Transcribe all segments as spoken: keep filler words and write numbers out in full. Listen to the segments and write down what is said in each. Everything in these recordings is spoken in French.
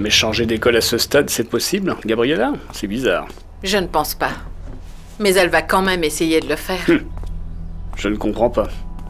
Mais changer d'école à ce stade, c'est possible, Gabriella? C'est bizarre. Je ne pense pas. Mais elle va quand même essayer de le faire. Hum. Je ne comprends pas.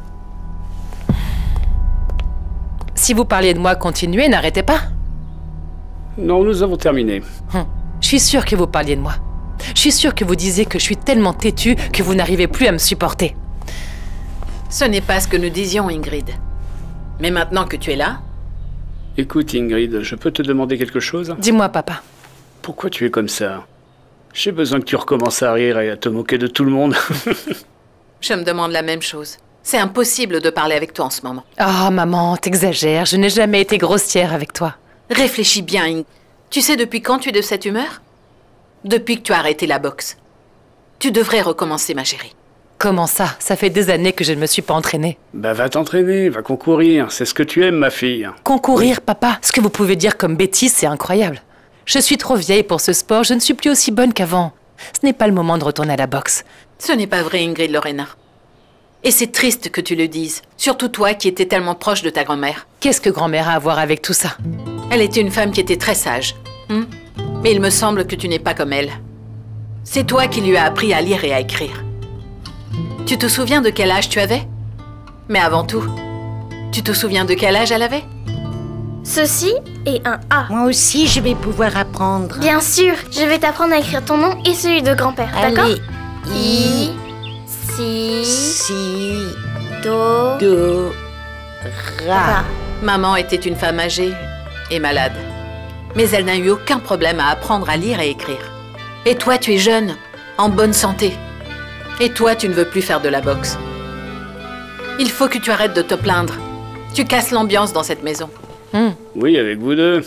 Si vous parliez de moi, continuez, n'arrêtez pas. Non, nous avons terminé. Hum. Je suis sûre que vous parliez de moi. Je suis sûre que vous disiez que je suis tellement têtue que vous n'arrivez plus à me supporter. Ce n'est pas ce que nous disions, Ingrid. Mais maintenant que tu es là... Écoute, Ingrid, je peux te demander quelque chose? Dis-moi, papa. Pourquoi tu es comme ça? J'ai besoin que tu recommences à rire et à te moquer de tout le monde. Je me demande la même chose. C'est impossible de parler avec toi en ce moment. Oh, maman, t'exagères. Je n'ai jamais été grossière avec toi. Réfléchis bien, Ingrid. Tu sais depuis quand tu es de cette humeur? Depuis que tu as arrêté la boxe. Tu devrais recommencer, ma chérie. Comment ça? Ça fait des années que je ne me suis pas entraînée. Bah va t'entraîner, va concourir. C'est ce que tu aimes, ma fille. Concourir, oui. Papa? Ce que vous pouvez dire comme bêtise, c'est incroyable. Je suis trop vieille pour ce sport, je ne suis plus aussi bonne qu'avant. Ce n'est pas le moment de retourner à la boxe. Ce n'est pas vrai, Ingrid Lorena. Et c'est triste que tu le dises. Surtout toi qui étais tellement proche de ta grand-mère. Qu'est-ce que grand-mère a à voir avec tout ça? Elle était une femme qui était très sage. Hein? Mais il me semble que tu n'es pas comme elle. C'est toi qui lui as appris à lire et à écrire. Tu te souviens de quel âge tu avais? Mais avant tout, tu te souviens de quel âge elle avait? Ceci est un A. Moi aussi, je vais pouvoir apprendre. Bien sûr, je vais t'apprendre à écrire ton nom et celui de grand-père, d'accord? I, si, si, do, do, ra. Maman était une femme âgée et malade. Mais elle n'a eu aucun problème à apprendre à lire et écrire. Et toi, tu es jeune, en bonne santé. Et toi, tu ne veux plus faire de la boxe. Il faut que tu arrêtes de te plaindre. Tu casses l'ambiance dans cette maison. Mmh. Oui, avec vous deux.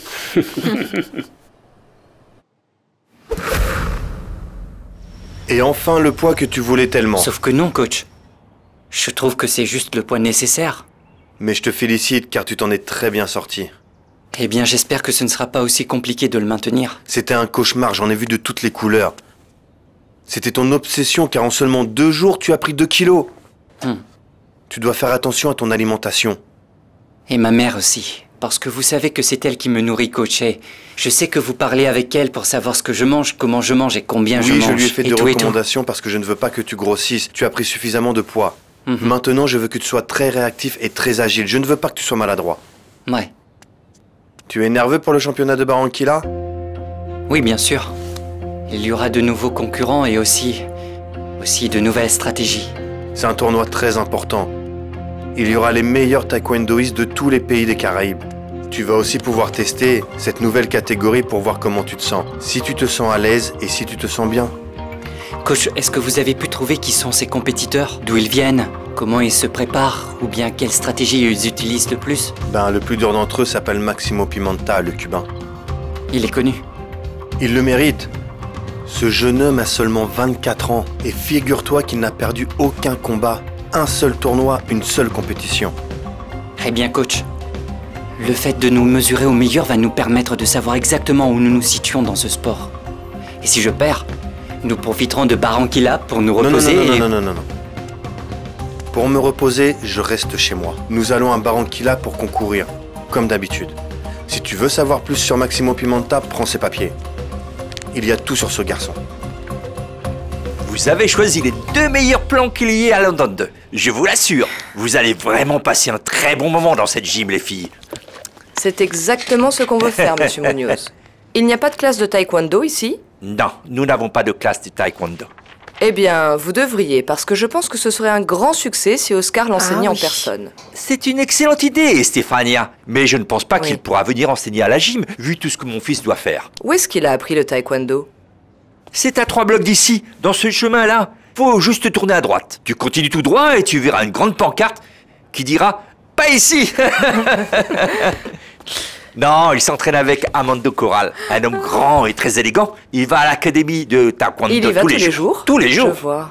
Et enfin, le poids que tu voulais tellement. Sauf que non, coach. Je trouve que c'est juste le poids nécessaire. Mais je te félicite, car tu t'en es très bien sorti. Eh bien, j'espère que ce ne sera pas aussi compliqué de le maintenir. C'était un cauchemar, j'en ai vu de toutes les couleurs. C'était ton obsession, car en seulement deux jours, tu as pris deux kilos. Hum. Tu dois faire attention à ton alimentation. Et ma mère aussi. Parce que vous savez que c'est elle qui me nourrit, coach. Et je sais que vous parlez avec elle pour savoir ce que je mange, comment je mange et combien oui, je mange. Oui, je lui ai fait des recommandations parce que je ne veux pas que tu grossisses. Tu as pris suffisamment de poids. Mm-hmm. Maintenant, je veux que tu sois très réactif et très agile. Je ne veux pas que tu sois maladroit. Ouais. Tu es nerveux pour le championnat de Barranquilla? Oui, bien sûr. Il y aura de nouveaux concurrents et aussi... aussi de nouvelles stratégies. C'est un tournoi très important. Il y aura les meilleurs taekwondoïstes de tous les pays des Caraïbes. Tu vas aussi pouvoir tester cette nouvelle catégorie pour voir comment tu te sens. Si tu te sens à l'aise et si tu te sens bien. Coach, est-ce que vous avez pu trouver qui sont ces compétiteurs? D'où ils viennent? Comment ils se préparent? Ou bien quelle stratégie ils utilisent le plus? Ben, le plus dur d'entre eux s'appelle Maximo Pimenta, le cubain. Il est connu. Il le mérite. Ce jeune homme a seulement vingt-quatre ans. Et figure-toi qu'il n'a perdu aucun combat. Un seul tournoi, une seule compétition. Eh bien, coach. Le fait de nous mesurer au meilleur va nous permettre de savoir exactement où nous nous situons dans ce sport. Et si je perds, nous profiterons de Barranquilla pour nous reposer non, non, non, et... non, non, non, non, non. Pour me reposer, je reste chez moi. Nous allons à Barranquilla pour concourir, comme d'habitude. Si tu veux savoir plus sur Maximo Pimenta, prends ses papiers. Il y a tout sur ce garçon. Vous avez choisi les deux meilleurs plans qu'il y ait à London deux. Je vous l'assure, vous allez vraiment passer un très bon moment dans cette gym, les filles. C'est exactement ce qu'on veut faire, monsieur Munoz. Il n'y a pas de classe de taekwondo ici? Non, nous n'avons pas de classe de taekwondo. Eh bien, vous devriez, parce que je pense que ce serait un grand succès si Oscar l'enseignait Ah, en oui. personne. C'est une excellente idée, Stéphania. Mais je ne pense pas Oui. qu'il pourra venir enseigner à la gym, vu tout ce que mon fils doit faire. Où est-ce qu'il a appris le taekwondo? C'est à trois blocs d'ici, dans ce chemin-là. Faut juste tourner à droite. Tu continues tout droit et tu verras une grande pancarte qui dira « Pas ici !» Non, il s'entraîne avec Amando Corral, un homme grand et très élégant. Il va à l'académie de taekwondo Il y va tous, tous les les jours. jours Tous les jours. Je vois.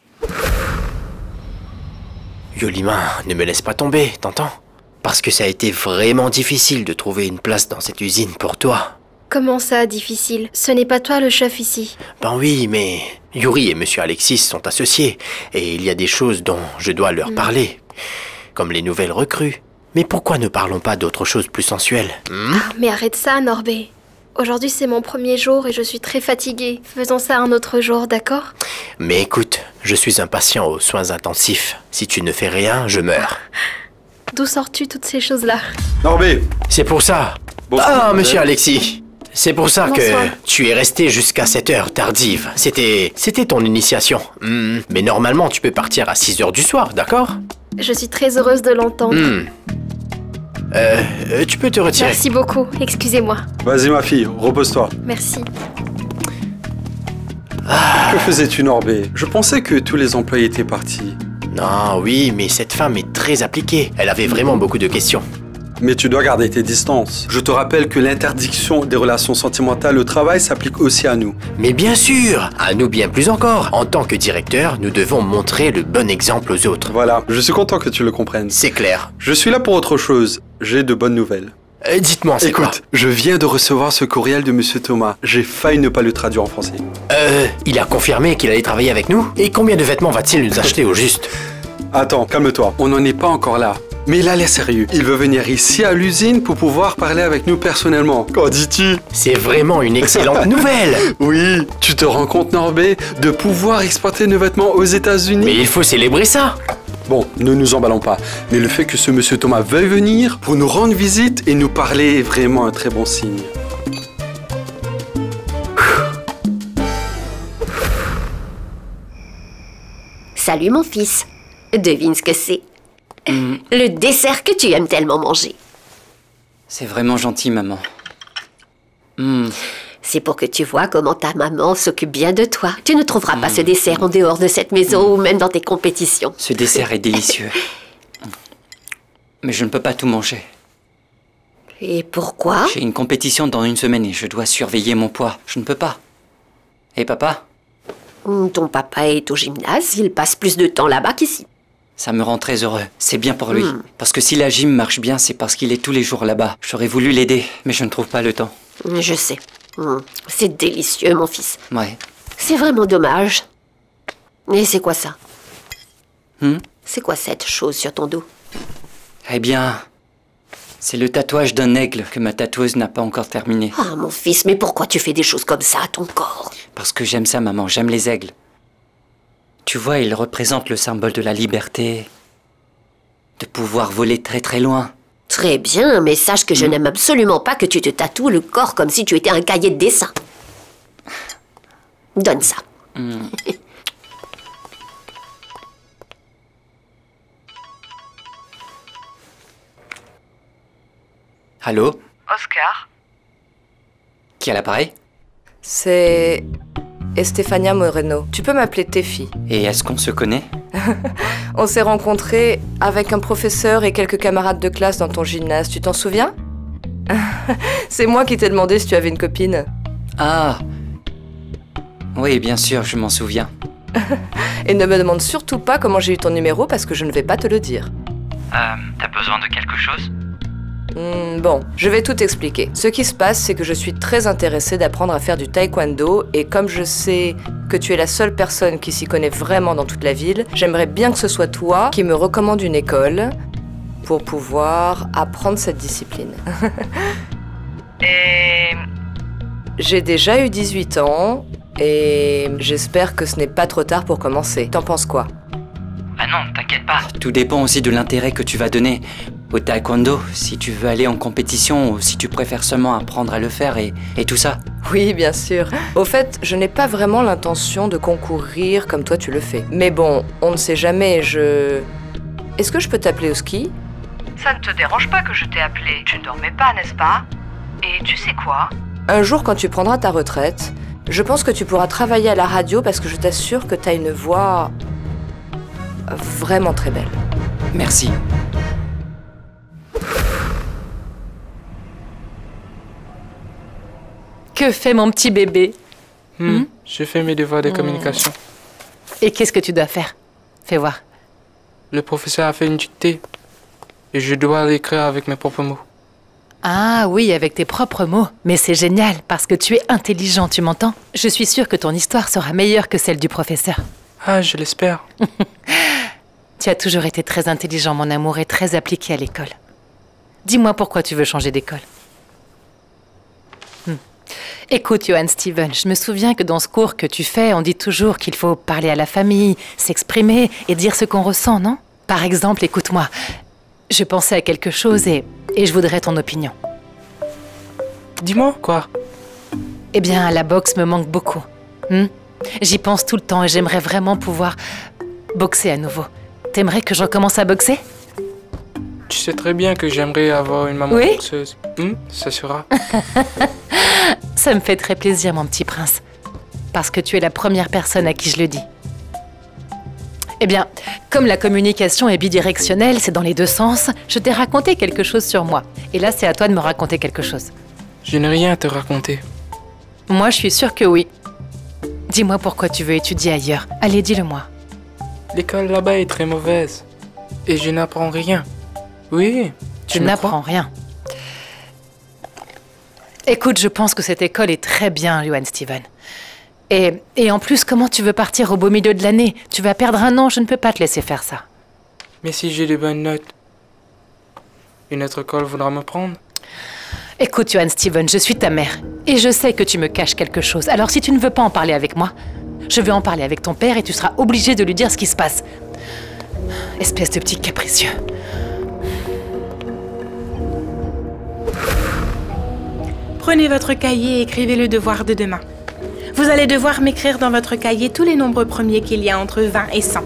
Yolima, ne me laisse pas tomber, t'entends? Parce que ça a été vraiment difficile de trouver une place dans cette usine pour toi. Comment ça, difficile? Ce n'est pas toi le chef ici. Ben oui, mais Yuri et Monsieur Alexis sont associés, et il y a des choses dont je dois leur Mm. parler, comme les nouvelles recrues. Mais pourquoi ne parlons pas d'autre chose plus sensuelle? Hmm? Ah, mais arrête ça, Norbé. Aujourd'hui, c'est mon premier jour et je suis très fatiguée. Faisons ça un autre jour, d'accord? Mais écoute, je suis un patient aux soins intensifs. Si tu ne fais rien, je meurs. D'où sors-tu toutes ces choses-là? Norbé! C'est pour ça. Bon, ah, monsieur Alexis. C'est pour ça Bonsoir. que tu es resté jusqu'à cette heure tardive. C'était... c'était ton initiation. Hmm, Mais normalement, tu peux partir à six heures du soir, d'accord? Je suis très heureuse de l'entendre. Hmm. Euh, euh, tu peux te retirer. Merci beaucoup, excusez-moi. Vas-y ma fille, repose-toi. Merci. Que faisais-tu Norbé? Je pensais que tous les employés étaient partis. Non, oui, mais cette femme est très appliquée. Elle avait vraiment beaucoup de questions. Mais tu dois garder tes distances. Je te rappelle que l'interdiction des relations sentimentales au travail s'applique aussi à nous. Mais bien sûr, à nous bien plus encore. En tant que directeur, nous devons montrer le bon exemple aux autres. Voilà, je suis content que tu le comprennes. C'est clair. Je suis là pour autre chose. J'ai de bonnes nouvelles. Euh, Dites-moi, c'est quoi? Écoute, je viens de recevoir ce courriel de Monsieur Thomas. J'ai failli ne pas le traduire en français. Euh, il a confirmé qu'il allait travailler avec nous? Et combien de vêtements va-t-il nous acheter au juste? Attends, calme-toi. On n'en est pas encore là. Mais il a l'air sérieux. Il veut venir ici à l'usine pour pouvoir parler avec nous personnellement. Qu'en dis-tu? C'est vraiment une excellente nouvelle. Oui, tu te rends compte, Norbé, de pouvoir exporter nos vêtements aux États-Unis? Mais il faut célébrer ça. Bon, ne nous emballons pas. Mais le fait que ce monsieur Thomas veuille venir pour nous rendre visite et nous parler est vraiment un très bon signe. Salut mon fils. Devine ce que c'est. Mm. Le dessert que tu aimes tellement manger. C'est vraiment gentil, maman. Mm. C'est pour que tu vois comment ta maman s'occupe bien de toi. Tu ne trouveras mm. pas ce dessert en dehors de cette maison mm. ou même dans tes compétitions. Ce dessert est délicieux. Mais je ne peux pas tout manger. Et pourquoi? J'ai une compétition dans une semaine et je dois surveiller mon poids. Je ne peux pas. Et papa? Ton papa est au gymnase, il passe plus de temps là-bas qu'ici. Ça me rend très heureux. C'est bien pour lui. Mm. Parce que si la gym marche bien, c'est parce qu'il est tous les jours là-bas. J'aurais voulu l'aider, mais je ne trouve pas le temps. Je sais. Mm. C'est délicieux, mon fils. Ouais. C'est vraiment dommage. Et c'est quoi ça? Hmm? C'est quoi cette chose sur ton dos? Eh bien, c'est le tatouage d'un aigle que ma tatoueuse n'a pas encore terminé. Ah, mon fils, mais pourquoi tu fais des choses comme ça à ton corps? Parce que j'aime ça, maman. J'aime les aigles. Tu vois, ils représentent le symbole de la liberté. De pouvoir voler très très loin. Très bien, mais sache que je mmh. n'aime absolument pas que tu te tatoues le corps comme si tu étais un cahier de dessin. Donne ça. Mmh. Allô? Oscar? Qui a l'appareil? C'est... Estefania Moreno. Tu peux m'appeler Tefi. Et est-ce qu'on se connaît? On s'est rencontrés avec un professeur et quelques camarades de classe dans ton gymnase. Tu t'en souviens? C'est moi qui t'ai demandé si tu avais une copine. Ah! Oui, bien sûr, je m'en souviens. Et ne me demande surtout pas comment j'ai eu ton numéro parce que je ne vais pas te le dire. Euh, t'as besoin de quelque chose? Hmm, bon, je vais tout expliquer. Ce qui se passe, c'est que je suis très intéressée d'apprendre à faire du taekwondo et comme je sais que tu es la seule personne qui s'y connaît vraiment dans toute la ville, j'aimerais bien que ce soit toi qui me recommande une école pour pouvoir apprendre cette discipline. Et... J'ai déjà eu dix-huit ans et j'espère que ce n'est pas trop tard pour commencer. T'en penses quoi? Ah non, t'inquiète pas. Tout dépend aussi de l'intérêt que tu vas donner au taekwondo, si tu veux aller en compétition ou si tu préfères seulement apprendre à le faire et, et tout ça. Oui, bien sûr. Au fait, je n'ai pas vraiment l'intention de concourir comme toi tu le fais. Mais bon, on ne sait jamais, je... Est-ce que je peux t'appeler au ski? Ça ne te dérange pas que je t'ai appelé. Tu ne dormais pas, n'est-ce pas? Et tu sais quoi? Un jour, quand tu prendras ta retraite, je pense que tu pourras travailler à la radio parce que je t'assure que tu as une voix vraiment très belle. Merci. Que fait mon petit bébé? hmm, hmm Je fais mes devoirs de hmm. communication. Et qu'est-ce que tu dois faire? Fais voir. Le professeur a fait une dictée. Et je dois l'écrire avec mes propres mots. Ah oui, avec tes propres mots. Mais c'est génial, parce que tu es intelligent, tu m'entends? Je suis sûre que ton histoire sera meilleure que celle du professeur. Ah, je l'espère. Tu as toujours été très intelligent, mon amour, et très appliqué à l'école. Dis-moi pourquoi tu veux changer d'école. Hmm. Écoute, Johan Steven, je me souviens que dans ce cours que tu fais, on dit toujours qu'il faut parler à la famille, s'exprimer et dire ce qu'on ressent, non? Par exemple, écoute-moi, je pensais à quelque chose et, et je voudrais ton opinion. Dis-moi, quoi? Eh bien, la boxe me manque beaucoup. Hmm? J'y pense tout le temps et j'aimerais vraiment pouvoir boxer à nouveau. T'aimerais que je recommence à boxer? Tu sais très bien que j'aimerais avoir une maman Oui? boxeuse. Hmm, ça sera. Ça me fait très plaisir, mon petit prince. Parce que tu es la première personne à qui je le dis. Eh bien, comme la communication est bidirectionnelle, c'est dans les deux sens, je t'ai raconté quelque chose sur moi. Et là, c'est à toi de me raconter quelque chose. Je n'ai rien à te raconter. Moi, je suis sûre que oui. Dis-moi pourquoi tu veux étudier ailleurs. Allez, dis-le-moi. L'école là-bas est très mauvaise. Et je n'apprends rien. Oui, tu n'apprends rien. Écoute, je pense que cette école est très bien, Johan Steven. Et, et en plus, comment tu veux partir au beau milieu de l'année? Tu vas perdre un an, je ne peux pas te laisser faire ça. Mais si j'ai des bonnes notes, une autre école voudra me prendre? Écoute, Johan Steven, je suis ta mère. Et je sais que tu me caches quelque chose. Alors si tu ne veux pas en parler avec moi, je vais en parler avec ton père et tu seras obligé de lui dire ce qui se passe. Espèce de petit capricieux. Prenez votre cahier et écrivez le devoir de demain. Vous allez devoir m'écrire dans votre cahier tous les nombres premiers qu'il y a entre vingt et cent.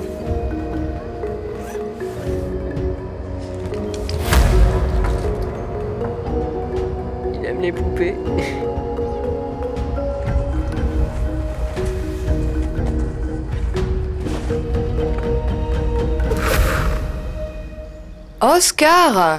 Il aime les poupées. Oscar!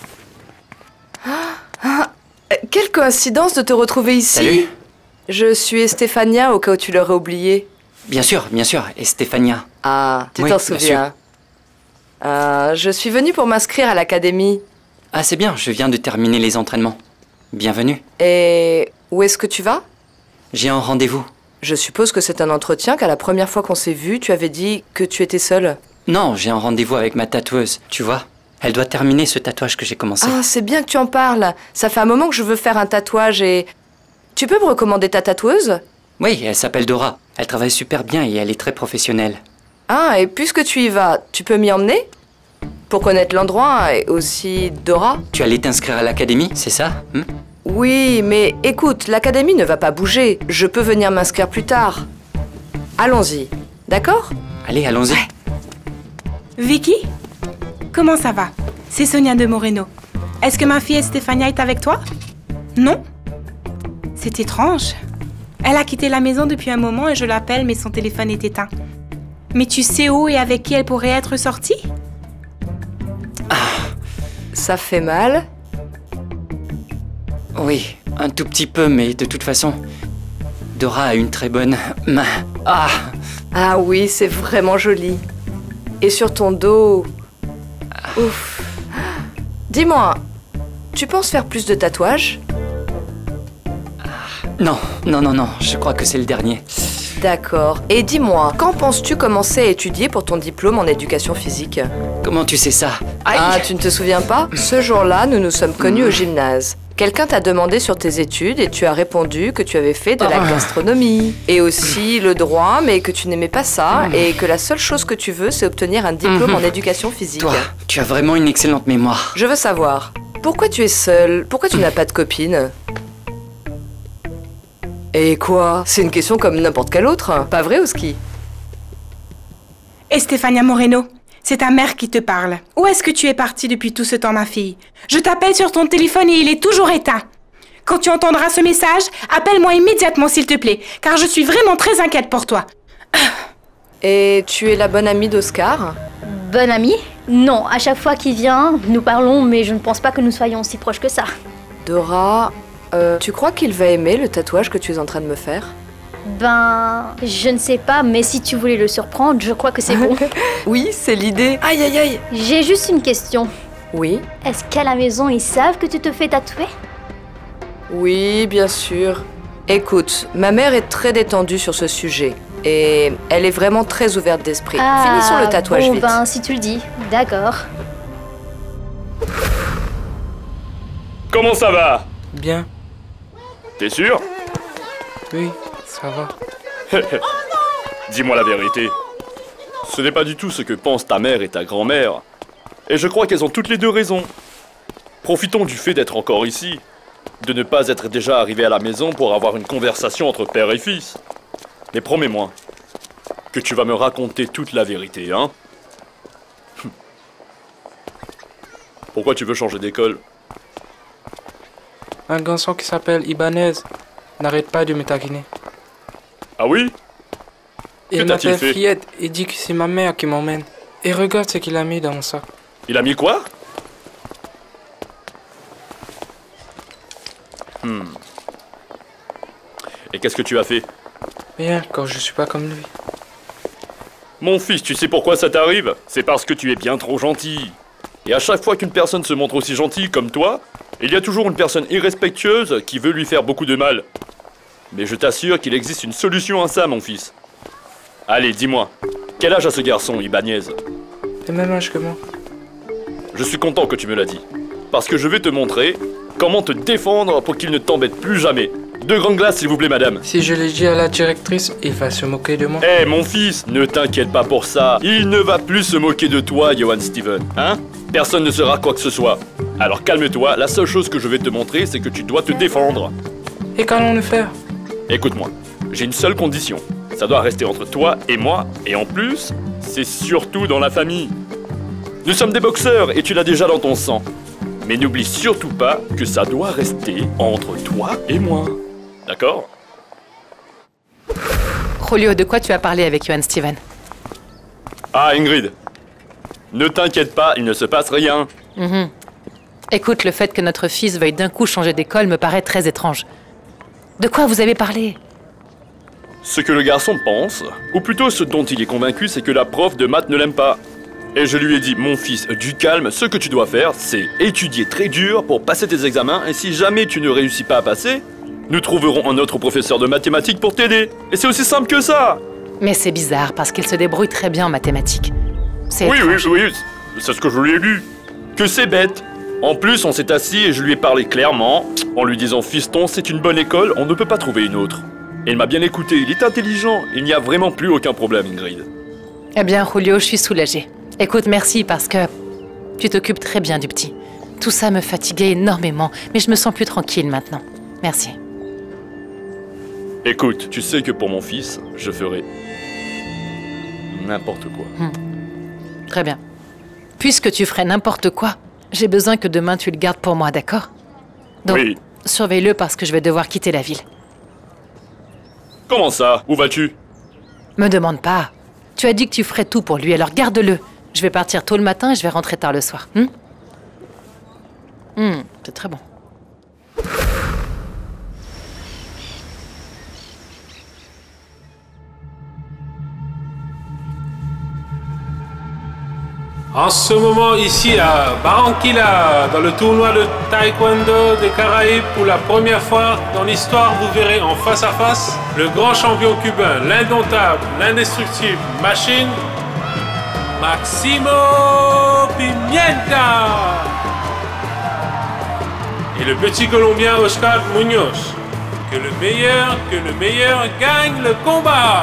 Ah, quelle coïncidence de te retrouver ici. Salut. Je suis Estefania, au cas où tu l'aurais oublié. Bien sûr, bien sûr, Estefania. Ah, tu Oui, t'en bien souviens. Euh, je suis venue pour m'inscrire à l'académie. Ah, c'est bien, je viens de terminer les entraînements. Bienvenue. Et où est-ce que tu vas? J'ai un rendez-vous. Je suppose que c'est un entretien, car la première fois qu'on s'est vu, tu avais dit que tu étais seule. Non, j'ai un rendez-vous avec ma tatoueuse, tu vois. Elle doit terminer ce tatouage que j'ai commencé. Ah, c'est bien que tu en parles. Ça fait un moment que je veux faire un tatouage et... Tu peux me recommander ta tatoueuse? Oui, elle s'appelle Dora. Elle travaille super bien et elle est très professionnelle. Ah, et puisque tu y vas, tu peux m'y emmener? Pour connaître l'endroit et aussi Dora? Tu allais t'inscrire à l'académie, c'est ça hmm? Oui, mais écoute, l'académie ne va pas bouger. Je peux venir m'inscrire plus tard. Allons-y, d'accord? Allez, allons-y. Ouais. Vicky? Comment ça va? C'est Sonia de Moreno. Est-ce que ma fille Estefania est avec toi? Non? C'est étrange. Elle a quitté la maison depuis un moment et je l'appelle, mais son téléphone est éteint. Mais tu sais où et avec qui elle pourrait être sortie? Ah, ça fait mal? Oui, un tout petit peu, mais de toute façon, Dora a une très bonne main. Ah! Ah oui, c'est vraiment joli. Et sur ton dos... Ouf. Dis-moi, tu penses faire plus de tatouages? Non, non, non, non, je crois que c'est le dernier. D'accord. Et dis-moi, quand penses-tu commencer à étudier pour ton diplôme en éducation physique? Comment tu sais ça? Aïe. Ah, tu ne te souviens pas? Ce jour-là, nous nous sommes connus au gymnase. Quelqu'un t'a demandé sur tes études et tu as répondu que tu avais fait de la gastronomie. Et aussi le droit, mais que tu n'aimais pas ça et que la seule chose que tu veux, c'est obtenir un diplôme en éducation physique. Toi, tu as vraiment une excellente mémoire. Je veux savoir, pourquoi tu es seule? Pourquoi tu n'as pas de copine? Et quoi? C'est une question comme n'importe quelle autre, pas vrai, Oski? Estefania Moreno, c'est ta mère qui te parle. Où est-ce que tu es partie depuis tout ce temps, ma fille? Je t'appelle sur ton téléphone et il est toujours éteint. Quand tu entendras ce message, appelle-moi immédiatement, s'il te plaît, car je suis vraiment très inquiète pour toi. Et tu es la bonne amie d'Oscar? Bonne amie? Non, à chaque fois qu'il vient, nous parlons, mais je ne pense pas que nous soyons si proches que ça. Dora, euh, tu crois qu'il va aimer le tatouage que tu es en train de me faire? Ben, je ne sais pas, mais si tu voulais le surprendre, je crois que c'est bon. Oui, c'est l'idée. Aïe, aïe, aïe. J'ai juste une question. Oui? Est-ce qu'à la maison, ils savent que tu te fais tatouer? Oui, bien sûr. Écoute, ma mère est très détendue sur ce sujet. Et elle est vraiment très ouverte d'esprit. Ah, finissons le tatouage bon, vite. Ben, si tu le dis. D'accord. Comment ça va? Bien. T'es sûr? Oui, ça va. Dis-moi la vérité. Ce n'est pas du tout ce que pensent ta mère et ta grand-mère. Et je crois qu'elles ont toutes les deux raison. Profitons du fait d'être encore ici. De ne pas être déjà arrivé à la maison pour avoir une conversation entre père et fils. Mais promets-moi que tu vas me raconter toute la vérité, hein? Pourquoi tu veux changer d'école? Un garçon qui s'appelle Ibanez n'arrête pas de me taquiner. Ah oui? Il m'appelle Fillette et dit que c'est ma mère qui m'emmène. Et regarde ce qu'il a mis dans mon sac. Il a mis quoi? Hmm. Et qu'est-ce que tu as fait? Rien, quand je suis pas comme lui. Mon fils, tu sais pourquoi ça t'arrive? C'est parce que tu es bien trop gentil. Et à chaque fois qu'une personne se montre aussi gentille comme toi, il y a toujours une personne irrespectueuse qui veut lui faire beaucoup de mal. Mais je t'assure qu'il existe une solution à ça, mon fils. Allez, dis-moi, quel âge a ce garçon, Ibanez? Le même âge que moi. Je suis content que tu me l'as dit. Parce que je vais te montrer comment te défendre pour qu'il ne t'embête plus jamais. Deux grandes glaces, s'il vous plaît, madame. Si je l'ai dit à la directrice, il va se moquer de moi. Eh, hey, mon fils, ne t'inquiète pas pour ça. Il ne va plus se moquer de toi, Johan Steven. Hein? Personne ne sera quoi que ce soit. Alors calme-toi, la seule chose que je vais te montrer, c'est que tu dois te défendre. Et qu'allons-nous faire? Écoute-moi, j'ai une seule condition. Ça doit rester entre toi et moi, et en plus, c'est surtout dans la famille. Nous sommes des boxeurs, et tu l'as déjà dans ton sang. Mais n'oublie surtout pas que ça doit rester entre toi et moi. D'accord? Julio, de quoi tu as parlé avec Johan Steven? Ah, Ingrid. Ne t'inquiète pas, il ne se passe rien. Mm-hmm. Écoute, le fait que notre fils veuille d'un coup changer d'école me paraît très étrange. De quoi vous avez parlé? Ce que le garçon pense, ou plutôt ce dont il est convaincu, c'est que la prof de maths ne l'aime pas. Et je lui ai dit, mon fils, du calme, ce que tu dois faire, c'est étudier très dur pour passer tes examens, et si jamais tu ne réussis pas à passer, nous trouverons un autre professeur de mathématiques pour t'aider. Et c'est aussi simple que ça. Mais c'est bizarre, parce qu'il se débrouille très bien en mathématiques. C'est Oui, étrange. oui, oui, c'est ce que je lui ai lu. Que c'est bête. En plus, on s'est assis et je lui ai parlé clairement, en lui disant, fiston, c'est une bonne école, on ne peut pas trouver une autre. Et il m'a bien écouté, il est intelligent, il n'y a vraiment plus aucun problème, Ingrid. Eh bien, Julio, je suis soulagée. Écoute, merci, parce que tu t'occupes très bien du petit. Tout ça me fatiguait énormément, mais je me sens plus tranquille maintenant. Merci. Écoute, tu sais que pour mon fils, je ferai n'importe quoi. Hmm. Très bien. Puisque tu ferais n'importe quoi, j'ai besoin que demain tu le gardes pour moi, d'accord? Donc, oui. Surveille-le parce que je vais devoir quitter la ville. Comment ça? Où vas-tu? Me demande pas. Tu as dit que tu ferais tout pour lui, alors garde-le. Je vais partir tôt le matin et je vais rentrer tard le soir. Hum? Hum, c'est très bon. En ce moment, ici à Barranquilla, dans le tournoi de taekwondo des Caraïbes, pour la première fois dans l'histoire, vous verrez en face à face le grand champion cubain, l'indomptable, l'indestructible Machine, Maximo Pimienta, et le petit Colombien Oscar Munoz. Que le meilleur, que le meilleur gagne le combat.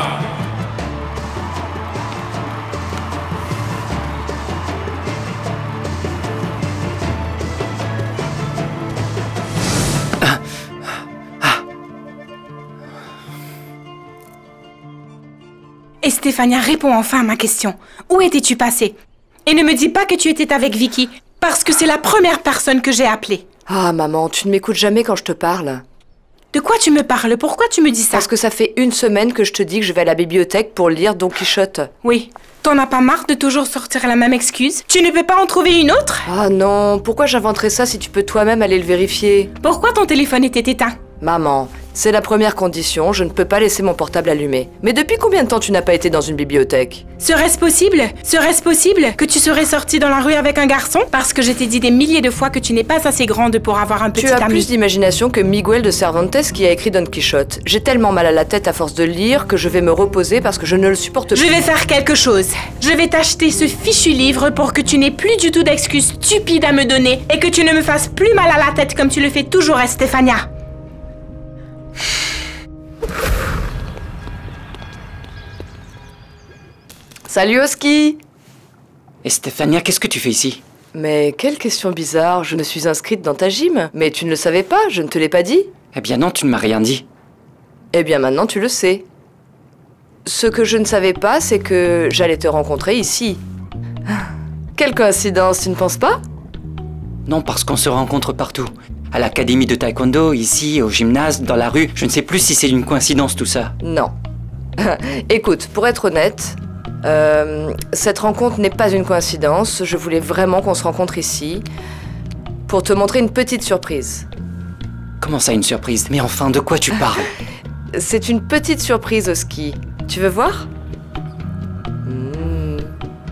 Estefania, réponds enfin à ma question. Où étais-tu passée? Et ne me dis pas que tu étais avec Vicky, parce que c'est la première personne que j'ai appelée. Ah, maman, tu ne m'écoutes jamais quand je te parle. De quoi tu me parles? Pourquoi tu me dis ça? Parce que ça fait une semaine que je te dis que je vais à la bibliothèque pour lire Don Quichotte. Oui. T'en as pas marre de toujours sortir la même excuse? Tu ne peux pas en trouver une autre? Ah non, pourquoi j'inventerais ça si tu peux toi-même aller le vérifier? Pourquoi ton téléphone était éteint? Maman, c'est la première condition, je ne peux pas laisser mon portable allumé. Mais depuis combien de temps tu n'as pas été dans une bibliothèque? Serait-ce possible? Serait-ce possible que tu serais sortie dans la rue avec un garçon? Parce que je t'ai dit des milliers de fois que tu n'es pas assez grande pour avoir un petit ami. Tu as plus d'imagination que Miguel de Cervantes qui a écrit Don Quichotte. J'ai tellement mal à la tête à force de lire que je vais me reposer parce que je ne le supporte plus. Je vais faire quelque chose. Je vais t'acheter ce fichu livre pour que tu n'aies plus du tout d'excuses stupides à me donner et que tu ne me fasses plus mal à la tête comme tu le fais toujours, Estefania. Salut Oski. Et Stéphania, qu'est-ce que tu fais ici? Mais quelle question bizarre, je me suis inscrite dans ta gym. Mais tu ne le savais pas, je ne te l'ai pas dit. Eh bien non, tu ne m'as rien dit. Eh bien maintenant tu le sais. Ce que je ne savais pas, c'est que j'allais te rencontrer ici. Quelle coïncidence, tu ne penses pas? Non, parce qu'on se rencontre partout. À l'académie de taekwondo, ici, au gymnase, dans la rue. Je ne sais plus si c'est une coïncidence tout ça. Non. Écoute, pour être honnête, euh, cette rencontre n'est pas une coïncidence. Je voulais vraiment qu'on se rencontre ici pour te montrer une petite surprise. Comment ça, une surprise? Mais enfin, de quoi tu parles? C'est une petite surprise au ski. Tu veux voir? mmh.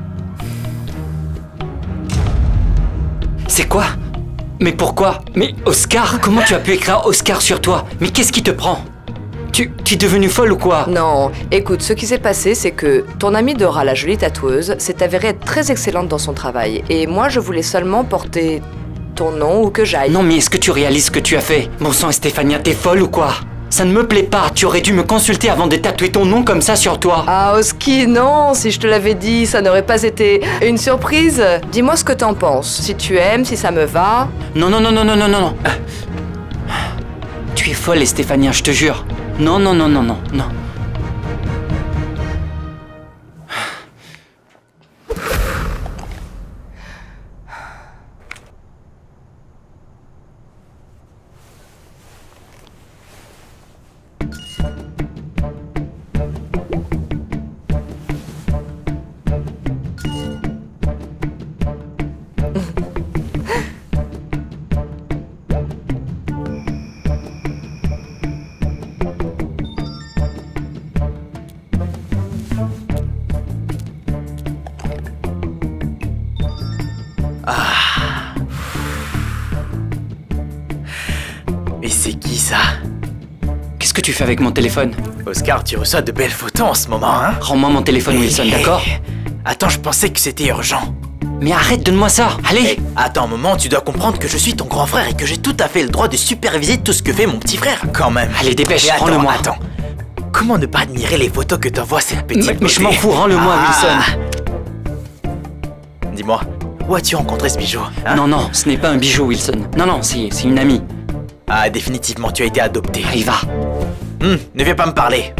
C'est quoi? Mais pourquoi? Mais Oscar, comment tu as pu écrire Oscar sur toi? Mais qu'est-ce qui te prend? Tu, tu es devenue folle ou quoi? Non, écoute, ce qui s'est passé, c'est que ton amie Dora, la jolie tatoueuse, s'est avérée être très excellente dans son travail. Et moi, je voulais seulement porter ton nom où que j'aille. Non, mais est-ce que tu réalises ce que tu as fait? Bon sang, Stéphania, t'es folle ou quoi? Ça ne me plaît pas, tu aurais dû me consulter avant de tatouer ton nom comme ça sur toi. Ah, Oski, non, si je te l'avais dit, ça n'aurait pas été une surprise. Dis-moi ce que t'en penses, si tu aimes, si ça me va. Non, non, non, non, non, non, non. Euh, tu es folle, Stéphania, je te jure. Non, non, non, non, non, non. C'est qui ça? Qu'est-ce que tu fais avec mon téléphone? Oscar, tu reçois de belles photos en ce moment, hein? Rends-moi mon téléphone, Wilson, hey, d'accord? Attends, je pensais que c'était urgent. Mais arrête, donne-moi ça, allez! Hey, attends un moment, tu dois comprendre que je suis ton grand frère et que j'ai tout à fait le droit de superviser tout ce que fait mon petit frère, quand même. Allez, dépêche, rends-le-moi. Attends, comment ne pas admirer les photos que t'envoie cette petite Mais, beauté? mais je m'en fous, rends-le-moi, ah. Wilson. Dis-moi, où as-tu rencontré ce bijou, hein? Non, non, ce n'est pas un bijou, Wilson. Non, non, c'est une amie. Ah, définitivement, tu as été adopté. Allez, va. Hum, ne viens pas me parler.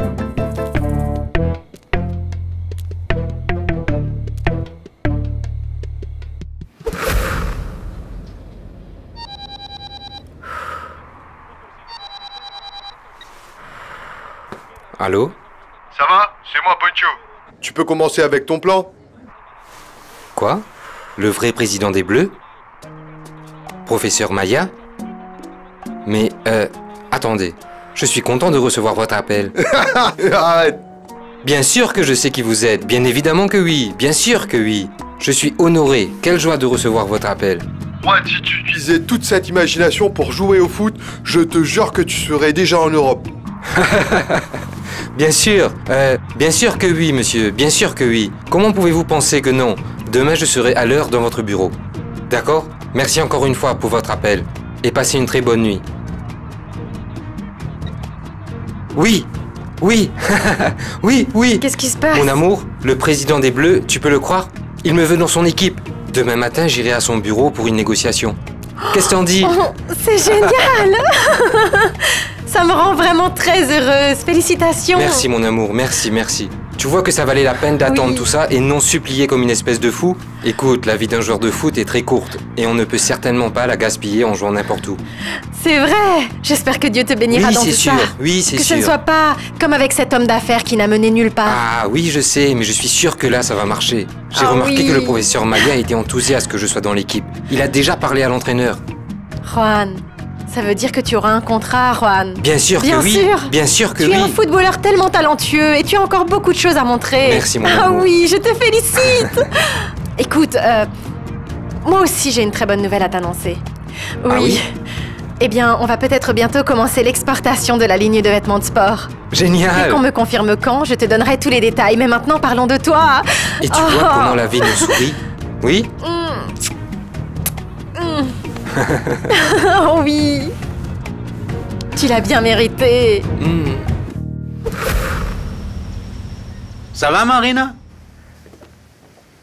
Allô? Ça va? C'est moi, Poncho. Tu peux commencer avec ton plan? Quoi? Le vrai président des Bleus? Professeur Maya? Mais, euh, attendez. Je suis content de recevoir votre appel. Arrête! Bien sûr que je sais qui vous êtes. Bien évidemment que oui. Bien sûr que oui. Je suis honoré. Quelle joie de recevoir votre appel. Moi, si tu utilisais toute cette imagination pour jouer au foot, je te jure que tu serais déjà en Europe. Bien sûr. Euh, bien sûr que oui, monsieur. Bien sûr que oui. Comment pouvez-vous penser que non? Demain, je serai à l'heure dans votre bureau. D'accord? Merci encore une fois pour votre appel. Et passez une très bonne nuit. Oui, oui, oui, oui. Qu'est-ce qui se passe? Mon amour, le président des Bleus, tu peux le croire? Il me veut dans son équipe. Demain matin, j'irai à son bureau pour une négociation. Qu'est-ce que t'en dis? Oh, c'est génial. Ça me rend vraiment très heureuse. Félicitations. Merci mon amour, merci, merci. Tu vois que ça valait la peine d'attendre oui. tout ça et non supplier comme une espèce de fou? Écoute, la vie d'un joueur de foot est très courte et on ne peut certainement pas la gaspiller en jouant n'importe où. C'est vrai. J'espère que Dieu te bénira oui, dans tout sûr. ça. Oui, c'est sûr. Que ce ne soit pas comme avec cet homme d'affaires qui n'a mené nulle part. Ah oui, je sais, mais je suis sûr que là, ça va marcher. J'ai ah, remarqué oui. que le professeur Maya était enthousiaste que je sois dans l'équipe. Il a déjà parlé à l'entraîneur. Juan, ça veut dire que tu auras un contrat, Juan. Bien sûr Bien que oui. sûr. Bien sûr que tu oui. Tu es un footballeur tellement talentueux et tu as encore beaucoup de choses à montrer. Merci, mon Ah amour. oui, je te félicite. Écoute, euh, moi aussi j'ai une très bonne nouvelle à t'annoncer. Oui. Ah oui. Eh bien, on va peut-être bientôt commencer l'exportation de la ligne de vêtements de sport. Génial. Dès qu'on me confirme quand, je te donnerai tous les détails. Mais maintenant, parlons de toi. Et tu oh. vois comment la vie nous sourit? Oui. Mm. Mm. Oh oui. Tu l'as bien mérité. Mm. Ça va, Marina?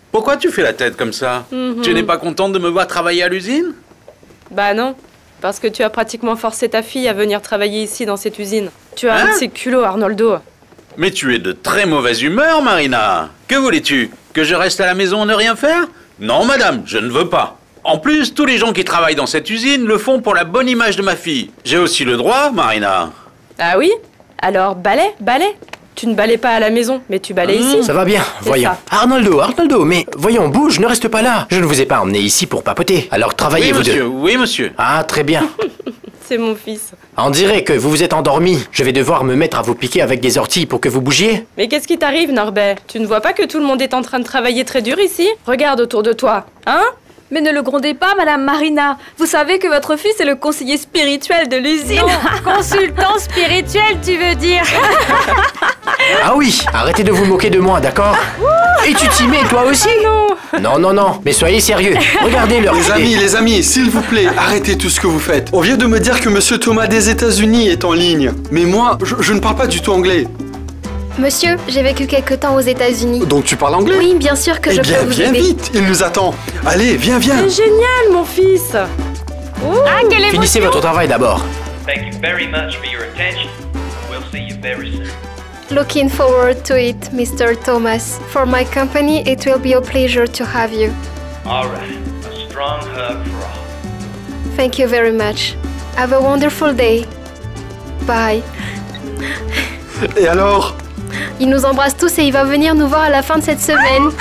Pourquoi tu fais la tête comme ça? Mhm. Tu n'es pas contente de me voir travailler à l'usine? Bah non, parce que tu as pratiquement forcé ta fille à venir travailler ici dans cette usine. Tu as un Hein? de ces culots, Arnoldo. Mais tu es de très mauvaise humeur, Marina. Que voulais-tu? Que je reste à la maison ne rien faire? Non, madame, je ne veux pas. En plus, tous les gens qui travaillent dans cette usine le font pour la bonne image de ma fille. J'ai aussi le droit, Marina. Ah oui? Alors, balai, balai. Tu ne balais pas à la maison, mais tu balais ici. Ça va bien, C'est voyons. ça. Arnoldo, Arnoldo, mais voyons, bouge, ne reste pas là. Je ne vous ai pas emmené ici pour papoter. Alors travaillez, Oui, vous monsieur, deux. oui, monsieur. Ah, très bien. C'est mon fils. On dirait que vous vous êtes endormi. Je vais devoir me mettre à vous piquer avec des orties pour que vous bougiez. Mais qu'est-ce qui t'arrive, Norbert? Tu ne vois pas que tout le monde est en train de travailler très dur ici? Regarde autour de toi, hein? Mais ne le grondez pas, Madame Marina. Vous savez que votre fils est le conseiller spirituel de l'usine. Consultant spirituel, tu veux dire? Ah oui, arrêtez de vous moquer de moi, d'accord? Et tu t'y mets, toi aussi? Non. Non, non, non, mais soyez sérieux. Regardez leur Les idée. amis, les amis, s'il vous plaît, arrêtez tout ce que vous faites. On vient de me dire que Monsieur Thomas des États-Unis est en ligne. Mais moi, je, je ne parle pas du tout anglais. Monsieur, j'ai vécu quelque temps aux États-Unis. Donc tu parles anglais? Oui, bien sûr que Eh je bien, peux vous viens aider. vite, il nous attend. Allez, viens, viens. C'est génial, mon fils. Ah, quelle émotion! Finissez votre travail d'abord. Thank you very much for your attention. We'll see you very soon. Looking forward to it, Mister Thomas. For my company, it will be a pleasure to have you. All right. A strong hug for all. Thank you very much. Have a wonderful day. Bye. Et alors? Il nous embrasse tous et il va venir nous voir à la fin de cette semaine.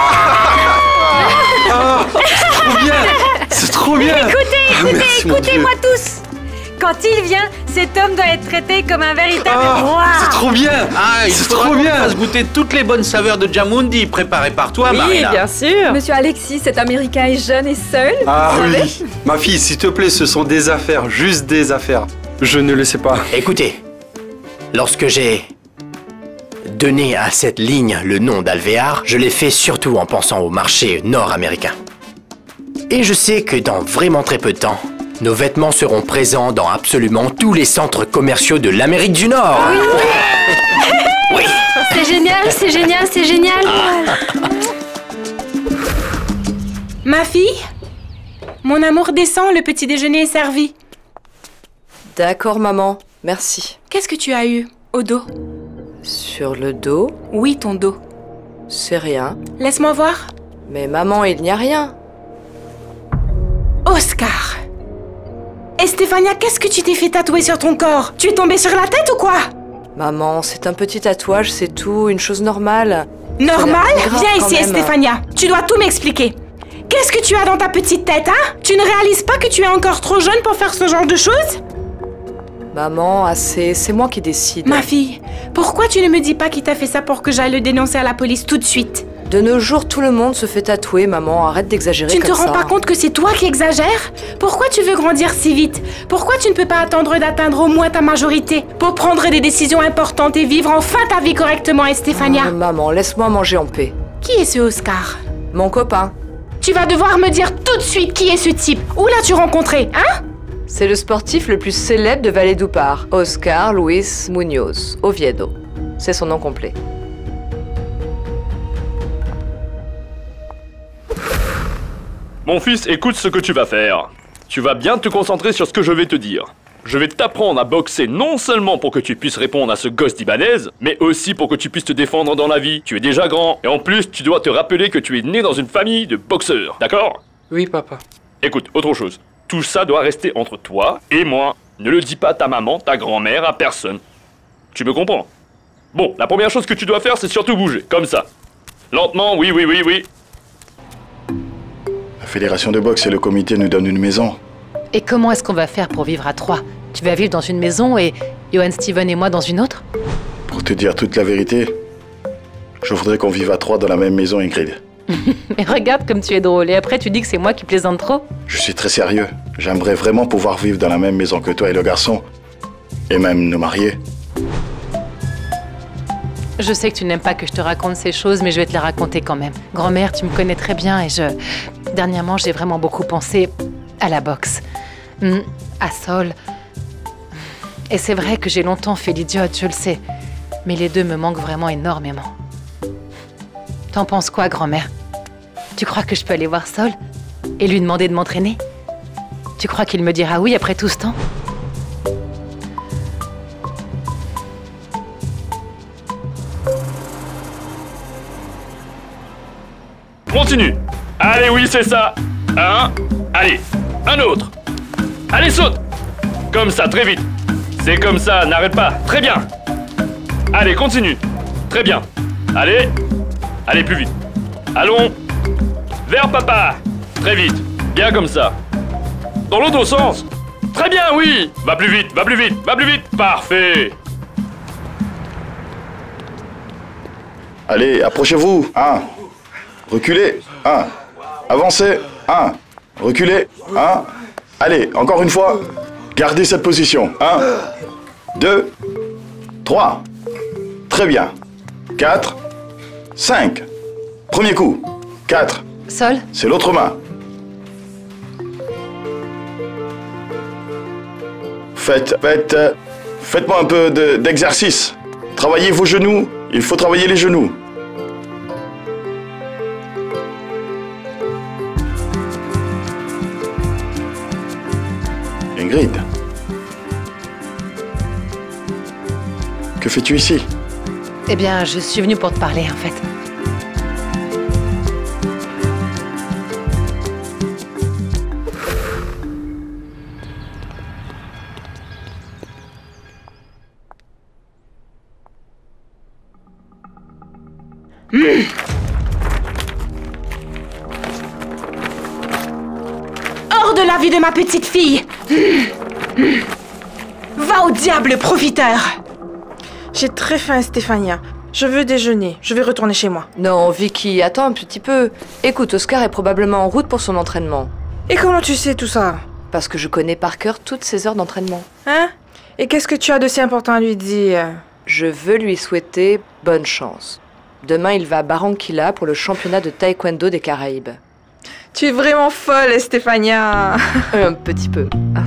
Ah, c'est trop bien. C'est trop bien. Écoutez, Ah, écoutez, merci, mon écoutez-moi Dieu. tous! Quand il vient, cet homme doit être traité comme un véritable Ah, roi! c'est trop bien. Ah, il C'est faudra trop qu'on bien. fasse goûter toutes les bonnes saveurs de Jamundi préparées par toi, Oui, Marina. bien sûr. Monsieur Alexis, cet Américain est jeune et seul. Ah vous savez. oui. Ma fille, s'il te plaît, ce sont des affaires, juste des affaires. Je ne le sais pas. Écoutez, lorsque j'ai donné à cette ligne le nom d'Alvéar, je l'ai fait surtout en pensant au marché nord-américain. Et je sais que dans vraiment très peu de temps, nos vêtements seront présents dans absolument tous les centres commerciaux de l'Amérique du Nord. Oui. C'est génial, c'est génial, c'est génial. Ma fille? Mon amour descend, le petit déjeuner est servi. D'accord, maman. Merci. Qu'est-ce que tu as eu au dos? Sur le dos? Oui, ton dos. C'est rien. Laisse-moi voir. Mais maman, il n'y a rien. Oscar! Estefania, qu'est-ce que tu t'es fait tatouer sur ton corps? Tu es tombé sur la tête ou quoi? Maman, c'est un petit tatouage, c'est tout, une chose normale. Normal? Ça a l'air grave Viens quand ici, même. Estefania. Tu dois tout m'expliquer. Qu'est-ce que tu as dans ta petite tête, hein? Tu ne réalises pas que tu es encore trop jeune pour faire ce genre de choses? Maman, assez, c'est moi qui décide. Ma fille, pourquoi tu ne me dis pas qui t'a fait ça pour que j'aille le dénoncer à la police tout de suite? De nos jours, tout le monde se fait tatouer, maman. Arrête d'exagérer Tu ne comme te rends ça. pas compte que c'est toi qui exagères? Pourquoi tu veux grandir si vite? Pourquoi tu ne peux pas attendre d'atteindre au moins ta majorité pour prendre des décisions importantes et vivre enfin ta vie correctement, Estefania? Oh, maman, laisse-moi manger en paix. Qui est ce Oscar? Mon copain. Tu vas devoir me dire tout de suite qui est ce type. Où l'as-tu rencontré, hein? C'est le sportif le plus célèbre de Valledupar, Oscar Luis Muñoz, Oviedo. C'est son nom complet. Mon fils, écoute ce que tu vas faire. Tu vas bien te concentrer sur ce que je vais te dire. Je vais t'apprendre à boxer non seulement pour que tu puisses répondre à ce gosse d'Ibanez, mais aussi pour que tu puisses te défendre dans la vie. Tu es déjà grand, et en plus, tu dois te rappeler que tu es né dans une famille de boxeurs, d'accord? Oui, papa. Écoute, autre chose. Tout ça doit rester entre toi et moi. Ne le dis pas à ta maman, ta grand-mère, à personne. Tu me comprends? Bon, la première chose que tu dois faire, c'est surtout bouger, comme ça. Lentement, oui, oui, oui, oui. La fédération de boxe et le comité nous donnent une maison. Et comment est-ce qu'on va faire pour vivre à trois? Tu vas vivre dans une maison et Johan Steven et moi dans une autre? Pour te dire toute la vérité, je voudrais qu'on vive à trois dans la même maison, Ingrid. Mais regarde comme tu es drôle et après tu dis que c'est moi qui plaisante trop? Je suis très sérieux. J'aimerais vraiment pouvoir vivre dans la même maison que toi et le garçon. Et même nous marier. Je sais que tu n'aimes pas que je te raconte ces choses, mais je vais te les raconter quand même. Grand-mère, tu me connais très bien et je... Dernièrement, j'ai vraiment beaucoup pensé à la boxe. Hmm, à Sol. Et c'est vrai que j'ai longtemps fait l'idiote, je le sais. Mais les deux me manquent vraiment énormément. T'en penses quoi, grand-mère? Tu crois que je peux aller voir Sol et lui demander de m'entraîner? Tu crois qu'il me dira oui après tout ce temps? Continue. Allez, oui, c'est ça. Un. Allez, un autre. Allez, saute. Comme ça, très vite. C'est comme ça, n'arrête pas. Très bien. Allez, continue. Très bien. Allez. Allez, plus vite. Allons. Vers papa. Très vite. Bien comme ça. Dans l'autre sens. Très bien, oui. Va plus vite, va plus vite, va plus vite. Parfait. Allez, approchez-vous. Un. Reculez. Un. Avancez. Un. Reculez. Un. Allez, encore une fois. Gardez cette position. Un. Deux. Trois. Très bien. Quatre. Cinq. Premier coup. Quatre. Sol. C'est l'autre main. Faites, faites, euh, faites-moi un peu de- d'exercice. Travaillez vos genoux. Il faut travailler les genoux. Ingrid. Que fais-tu ici? Eh bien, je suis venue pour te parler, en fait. Mmh. Hors de la vie de ma petite fille. Mmh. Mmh. Va au diable, profiteur. J'ai très faim, Stéphania. Je veux déjeuner. Je vais retourner chez moi. Non, Vicky, attends un petit peu. Écoute, Oscar est probablement en route pour son entraînement. Et comment tu sais tout ça? Parce que je connais par cœur toutes ses heures d'entraînement. Hein? Et qu'est-ce que tu as de si important à lui dire? Je veux lui souhaiter bonne chance. Demain, il va à Barranquilla pour le championnat de taekwondo des Caraïbes. Tu es vraiment folle, Stéphania. Un petit peu.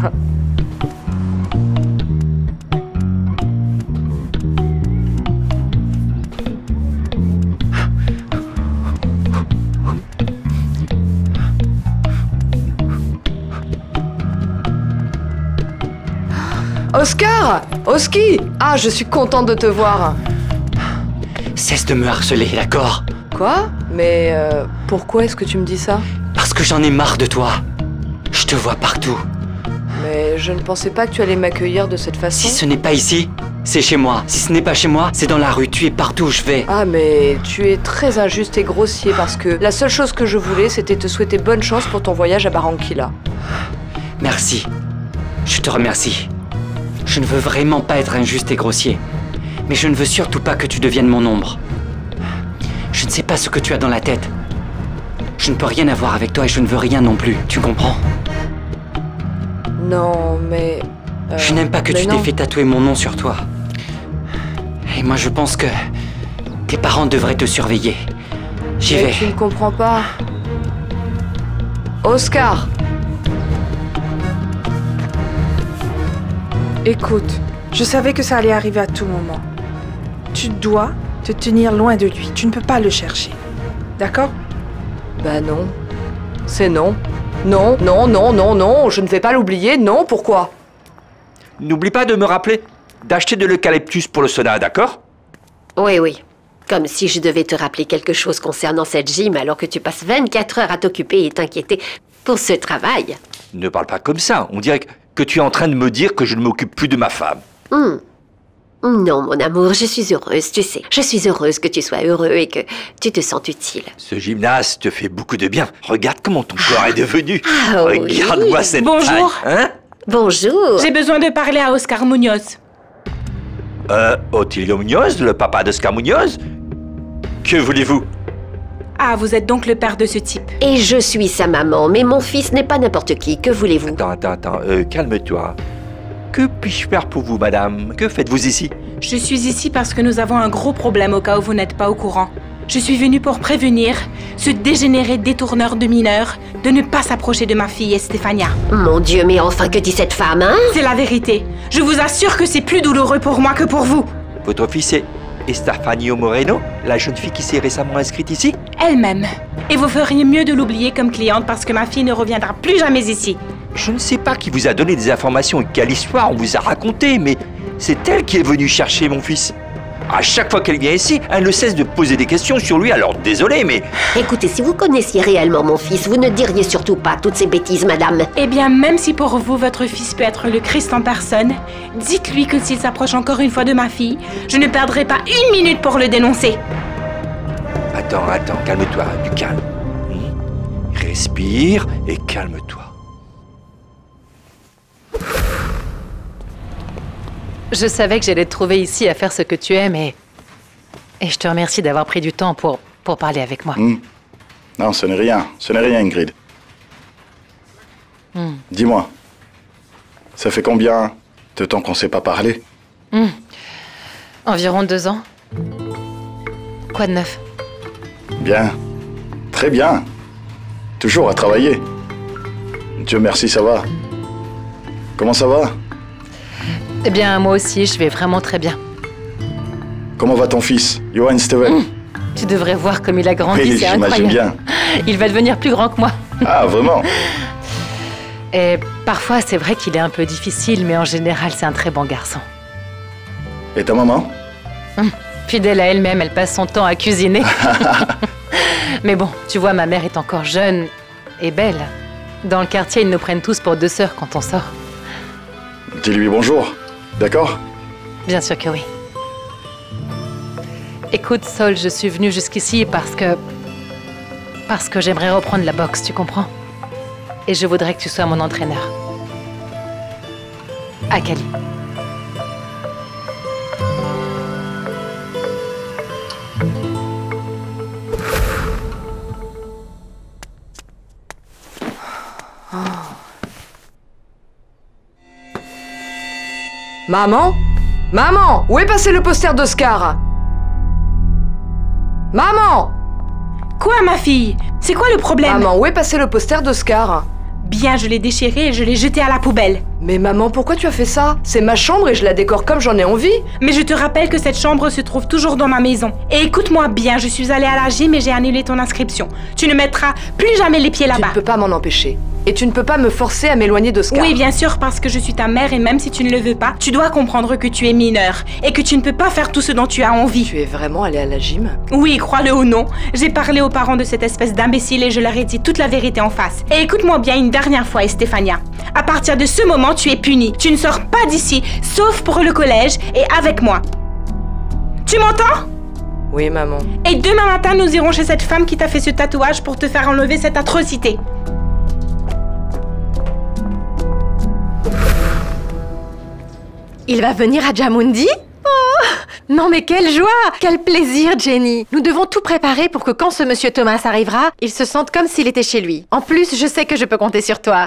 Oscar! Oski! Ah, je suis contente de te voir. Cesse de me harceler, d'accord? Quoi? Mais euh, pourquoi est-ce que tu me dis ça? Parce que j'en ai marre de toi. Je te vois partout. Mais je ne pensais pas que tu allais m'accueillir de cette façon. Si ce n'est pas ici, c'est chez moi. Si ce n'est pas chez moi, c'est dans la rue. Tu es partout où je vais. Ah, mais tu es très injuste et grossier parce que la seule chose que je voulais, c'était te souhaiter bonne chance pour ton voyage à Barranquilla. Merci. Je te remercie. Je ne veux vraiment pas être injuste et grossier. Mais je ne veux surtout pas que tu deviennes mon ombre. Je ne sais pas ce que tu as dans la tête. Je ne peux rien avoir avec toi et je ne veux rien non plus. Tu comprends? Non, mais... Euh, je n'aime pas que tu t'aies fait tatouer mon nom sur toi. Et moi, je pense que tes parents devraient te surveiller. J'y mais vais. tu ne comprends pas. Oscar! Écoute, je savais que ça allait arriver à tout moment. Tu dois te tenir loin de lui. Tu ne peux pas le chercher. D'accord? Bah non. C'est non. Non, non, non, non, non. Je ne vais pas l'oublier. Non, pourquoi? N'oublie pas de me rappeler d'acheter de l'eucalyptus pour le sauna, d'accord? Oui, oui. Comme si je devais te rappeler quelque chose concernant cette gym alors que tu passes vingt-quatre heures à t'occuper et t'inquiéter pour ce travail. Ne parle pas comme ça. On dirait que tu es en train de me dire que je ne m'occupe plus de ma femme. Hmm. Non, mon amour, je suis heureuse, tu sais. Je suis heureuse que tu sois heureux et que tu te sens utile. Ce gymnase te fait beaucoup de bien. Regarde comment ton corps est devenu. Ah, Regarde-moi oui. cette Bonjour. taille, hein? Bonjour. J'ai besoin de parler à Oscar Munoz. Euh, Otilio Munoz, le papa d'Oscar Munoz? Que voulez-vous? Ah, vous êtes donc le père de ce type. Et je suis sa maman, mais mon fils n'est pas n'importe qui. Que voulez-vous? Attends, attends, attends. Euh, calme-toi. Que puis-je faire pour vous, madame? Que faites-vous ici? Je suis ici parce que nous avons un gros problème au cas où vous n'êtes pas au courant. Je suis venue pour prévenir ce dégénéré détourneur de mineurs de ne pas s'approcher de ma fille Estefania. Mon Dieu, mais enfin, que dit cette femme, hein? C'est la vérité. Je vous assure que c'est plus douloureux pour moi que pour vous. Votre fils est Estefanio Moreno? La jeune fille qui s'est récemment inscrite ici? Elle-même. Et vous feriez mieux de l'oublier comme cliente parce que ma fille ne reviendra plus jamais ici. Je ne sais pas qui vous a donné des informations et quelle histoire on vous a raconté, mais c'est elle qui est venue chercher mon fils. À chaque fois qu'elle vient ici, elle ne cesse de poser des questions sur lui, alors désolé, mais... Écoutez, si vous connaissiez réellement mon fils, vous ne diriez surtout pas toutes ces bêtises, madame. Eh bien, même si pour vous, votre fils peut être le Christ en personne, dites-lui que s'il s'approche encore une fois de ma fille, je ne perdrai pas une minute pour le dénoncer. Attends, attends, calme-toi, du calme. Hmm? Respire et calme-toi. Je savais que j'allais te trouver ici à faire ce que tu aimes et... Et je te remercie d'avoir pris du temps pour, pour parler avec moi. Hmm. Non, ce n'est rien. Ce n'est rien, Ingrid. Hmm. Dis-moi, ça fait combien de temps qu'on ne s'est pas parlé? Hmm. Environ deux ans. Quoi de neuf? Bien. Très bien. Toujours à travailler. Dieu merci, ça va. Comment ça va? Eh bien, moi aussi, je vais vraiment très bien. Comment va ton fils, Johan Steven? Mmh. Tu devrais voir comme il a grandi, Oui, c'est j'imagine incroyable. bien. Il va devenir plus grand que moi. Ah, vraiment? Et parfois, c'est vrai qu'il est un peu difficile, mais en général, c'est un très bon garçon. Et ta maman? Mmh. Fidèle à elle-même, elle passe son temps à cuisiner. Mais bon, tu vois, ma mère est encore jeune et belle. Dans le quartier, ils nous prennent tous pour deux sœurs quand on sort. Dis-lui bonjour, d'accord? Bien sûr que oui. Écoute, Sol, je suis venue jusqu'ici parce que... Parce que j'aimerais reprendre la boxe, tu comprends? Et je voudrais que tu sois mon entraîneur. Akali. Maman? Maman? Où est passé le poster d'Oscar? Maman? Quoi, ma fille? C'est quoi le problème? Maman, où est passé le poster d'Oscar? Bien, je l'ai déchiré et je l'ai jeté à la poubelle. Mais maman, pourquoi tu as fait ça? C'est ma chambre et je la décore comme j'en ai envie. Mais je te rappelle que cette chambre se trouve toujours dans ma maison. Et écoute-moi bien, je suis allée à la gym et j'ai annulé ton inscription. Tu ne mettras plus jamais les pieds là-bas. Tu ne peux pas m'en empêcher. Et tu ne peux pas me forcer à m'éloigner d'Oscar. Oui, bien sûr, parce que je suis ta mère et même si tu ne le veux pas, tu dois comprendre que tu es mineure et que tu ne peux pas faire tout ce dont tu as envie. Tu es vraiment allée à la gym? Oui, crois-le ou non. J'ai parlé aux parents de cette espèce d'imbécile et je leur ai dit toute la vérité en face. Et écoute-moi bien une dernière fois, Estefania. À partir de ce moment, tu es punie. Tu ne sors pas d'ici, sauf pour le collège et avec moi. Tu m'entends? Oui, maman. Et demain matin, nous irons chez cette femme qui t'a fait ce tatouage pour te faire enlever cette atrocité. Il va venir à Djamoundi? Oh, non mais quelle joie! Quel plaisir, Jenny! Nous devons tout préparer pour que quand ce monsieur Thomas arrivera, il se sente comme s'il était chez lui. En plus, je sais que je peux compter sur toi.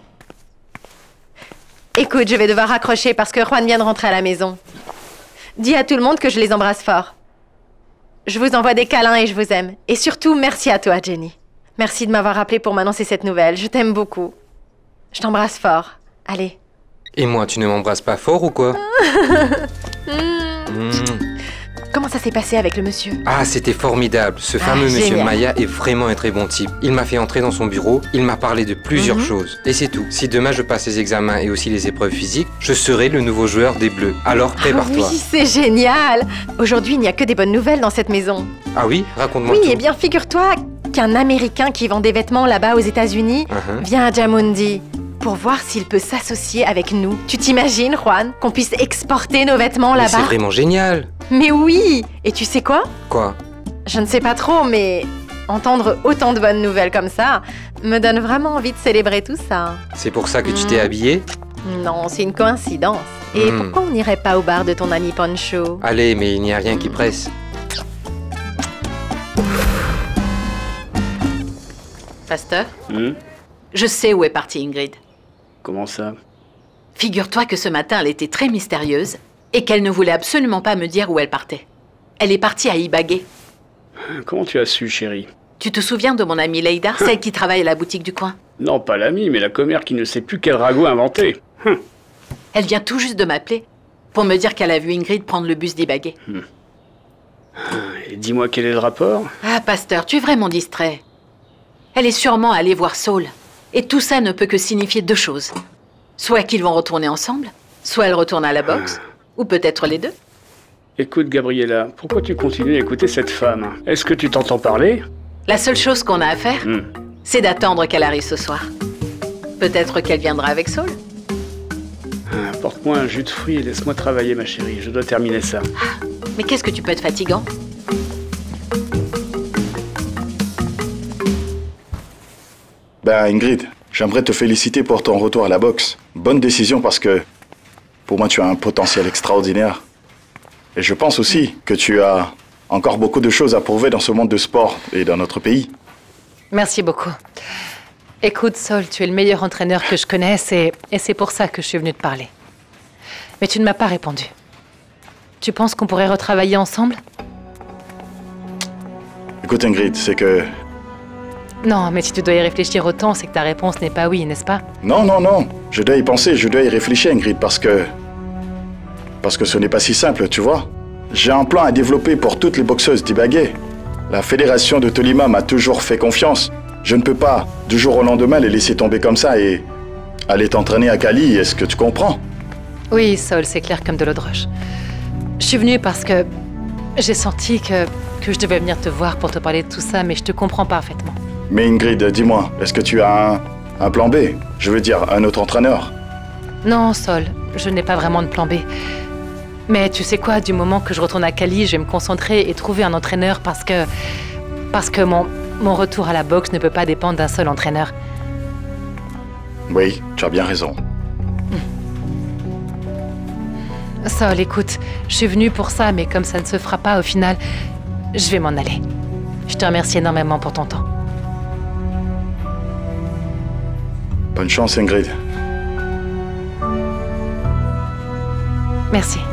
Écoute, je vais devoir raccrocher parce que Juan vient de rentrer à la maison. Dis à tout le monde que je les embrasse fort. Je vous envoie des câlins et je vous aime. Et surtout, merci à toi, Jenny. Merci de m'avoir appelé pour m'annoncer cette nouvelle. Je t'aime beaucoup. Je t'embrasse fort. Allez. Et moi, tu ne m'embrasses pas fort ou quoi? mmh. Comment ça s'est passé avec le monsieur? Ah, c'était formidable. Ce Ah, fameux monsieur génial. Maya est vraiment un très bon type. Il m'a fait entrer dans son bureau, il m'a parlé de plusieurs Mhm. choses. Et c'est tout. Si demain je passe les examens et aussi les épreuves physiques, je serai le nouveau joueur des Bleus. Alors prépare-toi. Ah oui, c'est génial! Aujourd'hui, il n'y a que des bonnes nouvelles dans cette maison. Ah oui? Raconte-moi Oui, tout. eh bien, figure-toi qu'un Américain qui vend des vêtements là-bas aux États-Unis Uh-huh. vient à Djamoundi pour voir s'il peut s'associer avec nous. Tu t'imagines, Juan, qu'on puisse exporter nos vêtements Mais là-bas? c'est vraiment génial. Mais oui! Et tu sais quoi? Quoi? Je ne sais pas trop, mais entendre autant de bonnes nouvelles comme ça me donne vraiment envie de célébrer tout ça. C'est pour ça que tu t'es habillée? Non, c'est une coïncidence. Et Hmm. pourquoi on n'irait pas au bar de ton ami Poncho? Allez, mais il n'y a rien qui presse. Pasteur, Hmm? je sais où est partie Ingrid. Comment ça? Figure-toi que ce matin, elle était très mystérieuse et qu'elle ne voulait absolument pas me dire où elle partait. Elle est partie à Ibagué. Comment tu as su, chérie? Tu te souviens de mon amie Leïda, celle qui travaille à la boutique du coin? Non, pas l'ami, mais la commère qui ne sait plus quel ragot inventer. Hum. Elle vient tout juste de m'appeler pour me dire qu'elle a vu Ingrid prendre le bus d'Ibagué. Ah, Et dis-moi quel est le rapport? Ah, pasteur, tu es vraiment distrait. Elle est sûrement allée voir Saul. Et tout ça ne peut que signifier deux choses. Soit qu'ils vont retourner ensemble, soit elle retourne à la boxe, ah. ou peut-être les deux. Écoute, Gabriella, pourquoi tu continues à écouter cette femme? Est-ce que tu t'entends parler? La seule chose qu'on a à faire, mm. c'est d'attendre qu'elle arrive ce soir. Peut-être qu'elle viendra avec Saul. Ah, apporte-moi un jus de fruits et laisse-moi travailler, ma chérie. Je dois terminer ça. Ah, mais qu'est-ce que tu peux être fatigant? Ben, Ingrid, j'aimerais te féliciter pour ton retour à la boxe. Bonne décision parce que, pour moi, tu as un potentiel extraordinaire. Et je pense aussi que tu as encore beaucoup de choses à prouver dans ce monde de sport et dans notre pays. Merci beaucoup. Écoute, Saul, tu es le meilleur entraîneur que je connaisse et, et c'est pour ça que je suis venue te parler. Mais tu ne m'as pas répondu. Tu penses qu'on pourrait retravailler ensemble? Écoute, Ingrid, c'est que... Non, mais si tu dois y réfléchir autant, c'est que ta réponse n'est pas oui, n'est-ce pas? Non, non, non. Je dois y penser, je dois y réfléchir, Ingrid, parce que... Parce que ce n'est pas si simple, tu vois. J'ai un plan à développer pour toutes les boxeuses d'Ibagué. La fédération de Tolima m'a toujours fait confiance. Je ne peux pas, du jour au lendemain, les laisser tomber comme ça et aller t'entraîner à Cali, est-ce que tu comprends? Oui, Saul, c'est clair comme de l'eau de roche. Je suis venue parce que j'ai senti que, que je devais venir te voir pour te parler de tout ça, mais je te comprends parfaitement. Mais Ingrid, dis-moi, est-ce que tu as un, un plan B? Je veux dire, un autre entraîneur? Non, Saul, je n'ai pas vraiment de plan B. Mais tu sais quoi, du moment que je retourne à Cali, je vais me concentrer et trouver un entraîneur parce que... Parce que mon, mon retour à la boxe ne peut pas dépendre d'un seul entraîneur. Oui, tu as bien raison. Saul, écoute, je suis venue pour ça, mais comme ça ne se fera pas au final, je vais m'en aller. Je te remercie énormément pour ton temps. Bonne chance, Ingrid. Merci.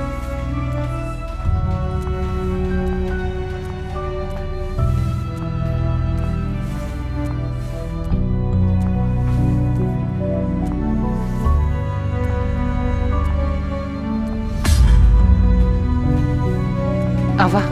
Au revoir.